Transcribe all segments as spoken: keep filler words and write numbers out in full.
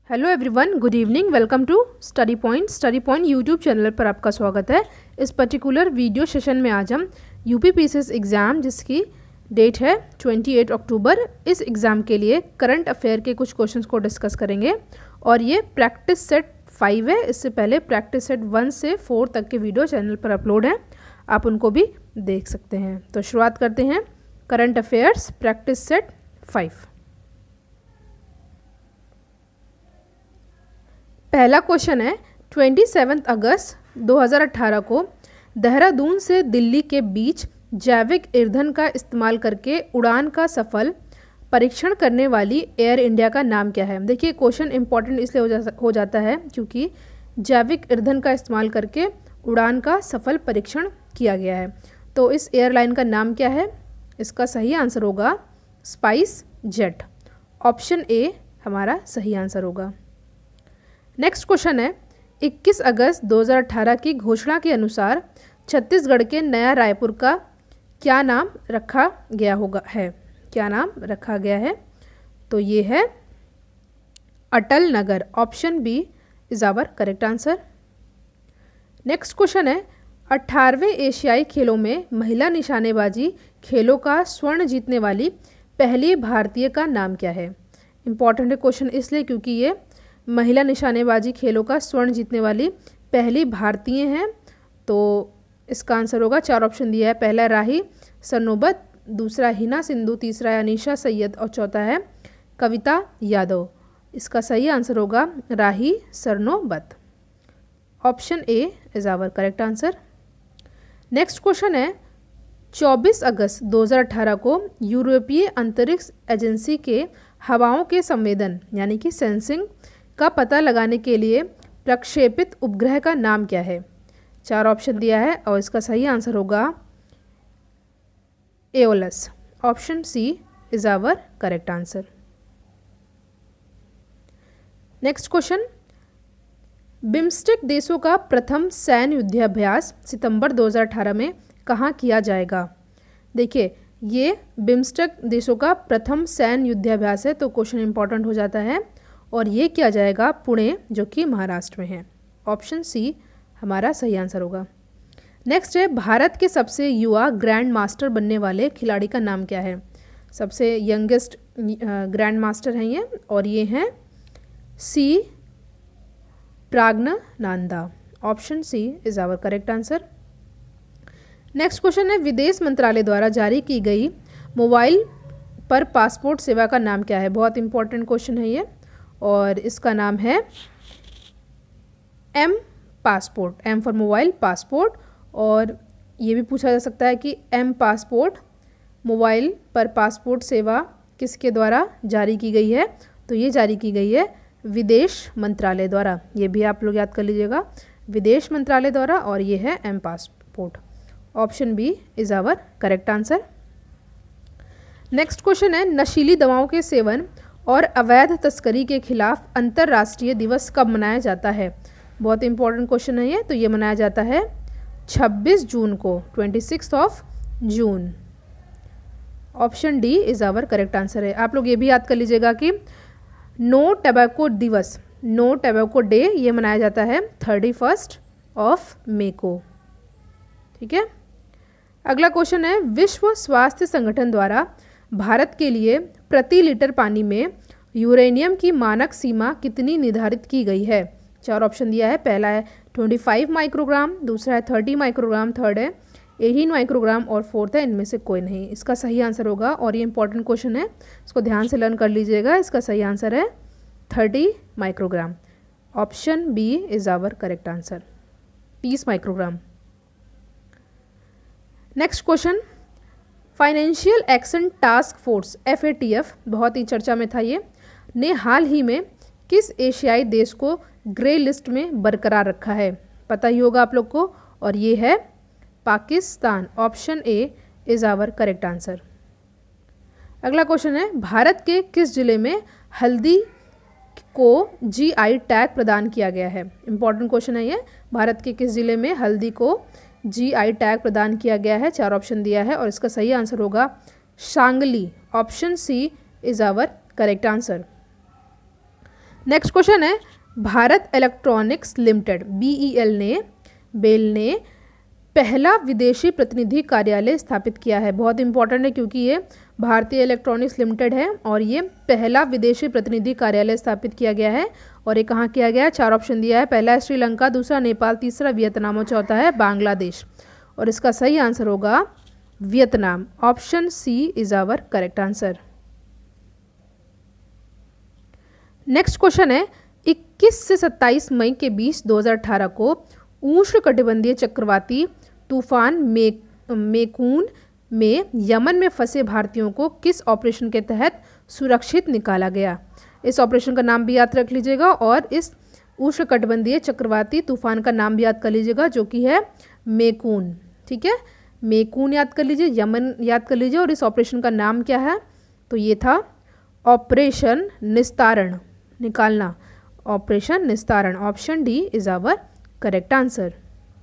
Hello everyone, good evening. Welcome to Study Point. Study Point YouTube channel पर आपका स्वागत है। इस पर्टिकुलर वीडियो सेशन में आज हम यूपी पीसीएस एग्ज़ाम, जिसकी डेट है अट्ठाईस अक्टूबर, इस एग्ज़ाम के लिए करंट अफेयर के कुछ क्वेश्चंस को डिस्कस करेंगे। और ये प्रैक्टिस सेट फाइव है। इससे पहले प्रैक्टिस सेट वन से फोर तक के वीडियो चैनल पर अपलोड हैं, आप उनको भी देख सकते हैं। तो शुरुआत करते हैं। Current affairs practice set five. पहला क्वेश्चन है, सत्ताईस अगस्त दो हज़ार अठारह को देहरादून से दिल्ली के बीच जैविक ईंधन का इस्तेमाल करके उड़ान का सफल परीक्षण करने वाली एयर इंडिया का नाम क्या है। देखिए, क्वेश्चन इंपॉर्टेंट इसलिए हो, जा, हो जाता है क्योंकि जैविक ईंधन का इस्तेमाल करके उड़ान का सफल परीक्षण किया गया है। तो इस एयरलाइन का नाम क्या है? इसका सही आंसर होगा स्पाइस जेट। ऑप्शन ए हमारा सही आंसर होगा। नेक्स्ट क्वेश्चन है, इक्कीस अगस्त दो हज़ार अठारह की घोषणा के अनुसार छत्तीसगढ़ के नया रायपुर का क्या नाम रखा गया होगा है क्या नाम रखा गया है? तो ये है Atal Nagar. Option B is our correct answer. Next question है, अठारहवें एशियाई खेलों में महिला निशानेबाजी खेलों का स्वर्ण जीतने वाली पहली भारतीय का नाम क्या है? इंपॉर्टेंट है क्वेश्चन इसलिए क्योंकि ये महिला निशानेबाजी खेलों का स्वर्ण जीतने वाली पहली भारतीय हैं। तो इसका आंसर होगा, चार ऑप्शन दिया है। पहला राही सरनोबत, दूसरा हिना सिंधु, तीसरा है अनीशा सैयद और चौथा है कविता यादव। इसका सही आंसर होगा Rahi Sarnobat. Option A is our correct answer. Next question है, चौबीस अगस्त दो हज़ार अठारह को यूरोपीय अंतरिक्ष एजेंसी के हवाओं के संवेदन यानी कि सेंसिंग का पता लगाने के लिए प्रक्षेपित उपग्रह का नाम क्या है? चार ऑप्शन दिया है और इसका सही आंसर होगा Aeolus. Option C is our correct answer. Next question, BIMSTEC देशों का प्रथम सैन्य युद्धाभ्यास सितंबर दो हज़ार अठारह में कहाँ किया जाएगा? देखिए, ये बिम्स्टेक देशों का प्रथम सैन्य युद्धाभ्यास है, तो क्वेश्चन इंपॉर्टेंट हो जाता है। और ये किया जाएगा पुणे, जो कि महाराष्ट्र में है। ऑप्शन सी हमारा सही आंसर होगा। नेक्स्ट है, भारत के सबसे युवा ग्रैंड मास्टर बनने वाले खिलाड़ी का नाम क्या है? सबसे यंगेस्ट ग्रैंड मास्टर हैं ये, और ये हैं C Praggnanandhaa. Option C is our correct answer. Next question है, विदेश मंत्रालय द्वारा जारी की गई मोबाइल पर पासपोर्ट सेवा का नाम क्या है? बहुत इंपॉर्टेंट क्वेश्चन है ये, और इसका नाम है M passport. M for mobile passport. और ये भी पूछा जा सकता है कि एम पासपोर्ट मोबाइल पर पासपोर्ट सेवा किसके द्वारा जारी की गई है? तो ये जारी की गई है विदेश मंत्रालय द्वारा। ये भी आप लोग याद कर लीजिएगा, विदेश मंत्रालय द्वारा, और ये है M passport. Option B is our correct answer. Next question है, नशीली दवाओं के सेवन और अवैध तस्करी के खिलाफ अंतर्राष्ट्रीय दिवस कब मनाया जाता है? बहुत इंपॉर्टेंट क्वेश्चन है ये। तो ये मनाया जाता है छब्बीस जून को, छब्बीस of June. Option D is our correct answer है। आप लोग ये भी याद कर लीजिएगा कि नो टबैको दिवस, नो टबैको डे, ये मनाया जाता है थर्टी फर्स्ट ऑफ मे को। ठीक है। अगला क्वेश्चन है, विश्व स्वास्थ्य संगठन द्वारा भारत के लिए प्रति लीटर पानी में यूरेनियम की मानक सीमा कितनी निर्धारित की गई है? चार ऑप्शन दिया है। पहला है पच्चीस माइक्रोग्राम, दूसरा है तीस माइक्रोग्राम, थर्ड है अठारह माइक्रोग्राम और फोर्थ है इनमें से कोई नहीं। इसका सही आंसर होगा, और ये इंपॉर्टेंट क्वेश्चन है, इसको ध्यान से लर्न कर लीजिएगा। इसका सही आंसर है तीस microgram. Option B is our correct answer, तीस microgram. Next question, financial action task force F A T F, बहुत ही चर्चा में था ये, ने हाल ही में किस एशियाई देश को ग्रे लिस्ट में बरकरार रखा है? पता ही होगा आप लोग को, और ये है Pakistan. Option A is our correct answer. अगला क्वेश्चन है, भारत के किस जिले में हल्दी को जी आई टैग प्रदान किया गया है? इंपॉर्टेंट क्वेश्चन है ये। भारत के किस जिले में हल्दी को जी आई टैग प्रदान किया गया है? चार ऑप्शन दिया है, और इसका सही आंसर होगा Sangli. Option C is our correct answer. Next question है, भारत इलेक्ट्रॉनिक्स लिमिटेड बीईएल ने बेल ने पहला विदेशी प्रतिनिधि कार्यालय स्थापित किया है। बहुत इंपॉर्टेंट है क्योंकि ये भारतीय इलेक्ट्रॉनिक्स लिमिटेड है और ये पहला विदेशी प्रतिनिधि कार्यालय स्थापित किया गया है। और ये कहाँ किया गया है? चार ऑप्शन दिया है, पहला है श्रीलंका, दूसरा नेपाल, तीसरा वियतनाम और चौथा है बांग्लादेश। और इसका सही आंसर होगा Vietnam. Option C is our correct answer. Next question है, इक्कीस से सत्ताईस मई के बीच दो हज़ार अठारह को उष्णकटिबंधीय चक्रवाती तूफान मे मेकून में यमन में फंसे भारतीयों को किस ऑपरेशन के तहत सुरक्षित निकाला गया? इस ऑपरेशन का नाम भी याद रख लीजिएगा और इस उष्णकटिबंधीय चक्रवाती तूफान का नाम भी याद कर लीजिएगा जो कि है मेकून। ठीक है, मेकून याद कर लीजिए, यमन याद कर लीजिए और इस ऑपरेशन का नाम क्या है? तो ये था ऑपरेशन निस्तारण, निकालना, ऑपरेशन निस्तारण। Option D is our correct answer.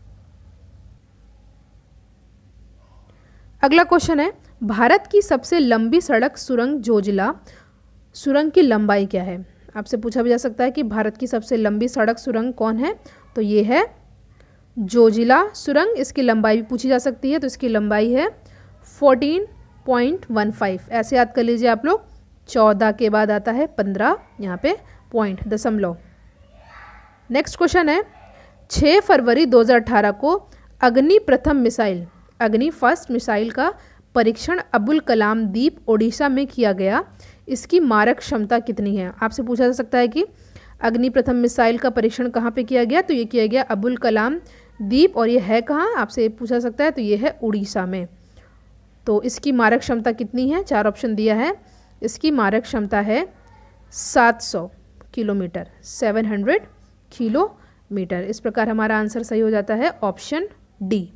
अगला क्वेश्चन है, भारत की सबसे लंबी सड़क सुरंग जोजिला सुरंग की लंबाई क्या है? आपसे पूछा भी जा सकता है कि भारत की सबसे लंबी सड़क सुरंग कौन है? तो ये है जोजिला सुरंग। इसकी लंबाई भी पूछी जा सकती है, तो इसकी लंबाई है चौदह पॉइंट एक पाँच। ऐसे याद कर लीजिए आप लोग, चौदह के बाद आता है पंद्रह, यहाँ पे पॉइंट, दशमलव। नेक्स्ट क्वेश्चन है, छह फरवरी दो हज़ार अठारह को अग्नि प्रथम मिसाइल अग्नि फर्स्ट मिसाइल का परीक्षण अबुल कलाम द्वीप ओडिशा में किया गया। इसकी मारक क्षमता कितनी है? आपसे पूछा जा सकता है कि अग्नि प्रथम मिसाइल का परीक्षण कहाँ पे किया गया? तो ये किया गया अबुल कलाम द्वीप, और ये है कहाँ? आपसे पूछा सकता है, तो ये है उड़ीसा में। तो इसकी मारक क्षमता कितनी है? चार ऑप्शन दिया है। इसकी मारक क्षमता है सात सौ किलोमीटर, सात सौ किलोमीटर। इस प्रकार हमारा आंसर सही हो जाता है ऑप्शन डी।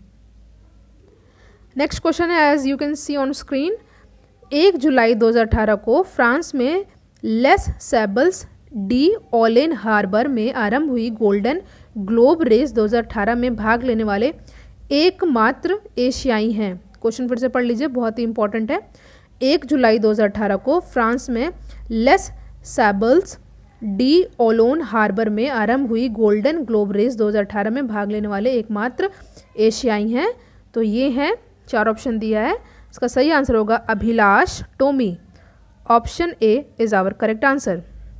नेक्स्ट क्वेश्चन है, as you can see on screen, एक जुलाई दो हज़ार अठारह को फ्रांस में Les Sables d' Olonne harbour में आरंभ हुई गोल्डन ग्लोब रेस दो हज़ार अठारह में भाग लेने वाले एकमात्र एशियाई हैं। क्वेश्चन फिर से पढ़ लीजिए, बहुत ही इंपॉर्टेंट है। एक जुलाई दो हज़ार अठारह को फ्रांस में Les Sables d' Olonne harbour में आरंभ हुई गोल्डन ग्लोब रेस दो हज़ार अठारह में भाग लेने वाले एकमात्र एशियाई हैं। तो ये हैं, चार ऑप्शन दिया है। इसका सही आंसर होगा Abhilash Tomy. Option A is our correct answer.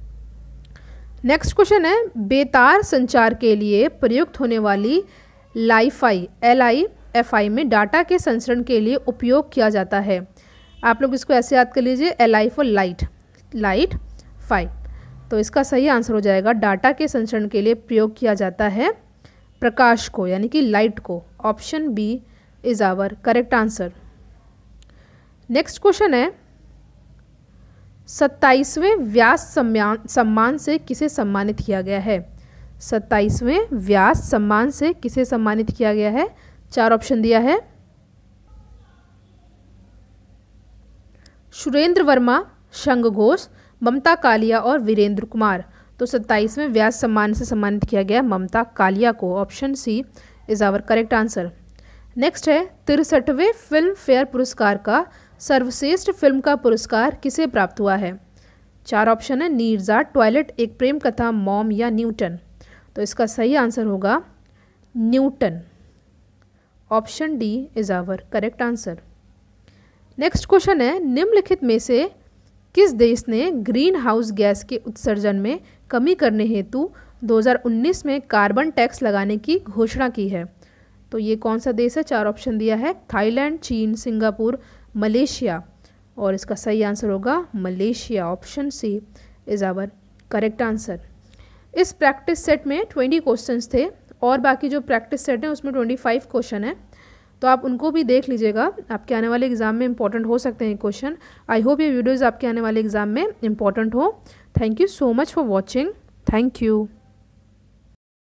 Next question है, बेतार संचार के लिए प्रयुक्त होने वाली LiFi L I F I में डाटा के संचरण के लिए उपयोग किया जाता है। आप लोग इसको ऐसे याद कर लीजिए, L I for light, light fi. तो इसका सही आंसर हो जाएगा डाटा के संचरण के लिए प्रयोग किया जाता है प्रकाश को, यानी कि लाइट को। Option B is our correct answer. Next question है, सत्ताईसवें व्यास सम्मान सम्मान से किसे सम्मानित किया गया है? सत्ताईसवें व्यास सम्मान से किसे सम्मानित किया गया है? चार ऑप्शन दिया है, सुरेंद्र वर्मा, शंग घोष, ममता कालिया और वीरेंद्र कुमार। तो सत्ताईसवें व्यास सम्मान से सम्मानित किया गया ममता कालिया को। Option C is our correct answer. Next है, तिरसठवें फिल्म फेयर पुरस्कार का सर्वश्रेष्ठ फिल्म का पुरस्कार किसे प्राप्त हुआ है? चार ऑप्शन है, नीरजा, टॉयलेट, एक प्रेम कथा, मॉम या न्यूटन। तो इसका सही आंसर होगा Newton. Option D is our correct answer. Next question है, निम्नलिखित में से किस देश ने ग्रीन हाउस गैस के उत्सर्जन में कमी करने हेतु दो हज़ार उन्नीस में कार्बन टैक्स लगाने की घोषणा की है? तो ये कौन सा देश है? चार ऑप्शन दिया है, थाईलैंड, चीन, सिंगापुर, मलेशिया। और इसका सही आंसर होगा Malaysia. Option C is our correct answer. इस प्रैक्टिस सेट में ट्वेंटी क्वेश्चंस थे और बाकी जो प्रैक्टिस सेट है उसमें ट्वेंटी फाइव क्वेश्चन है, तो आप उनको भी देख लीजिएगा। आपके आने वाले एग्जाम में इंपॉर्टेंट हो सकते हैं क्वेश्चन। आई होप ये वीडियोज़ आपके आने वाले एग्जाम में इंपॉर्टेंट हो। Thank you so much for watching. Thank you.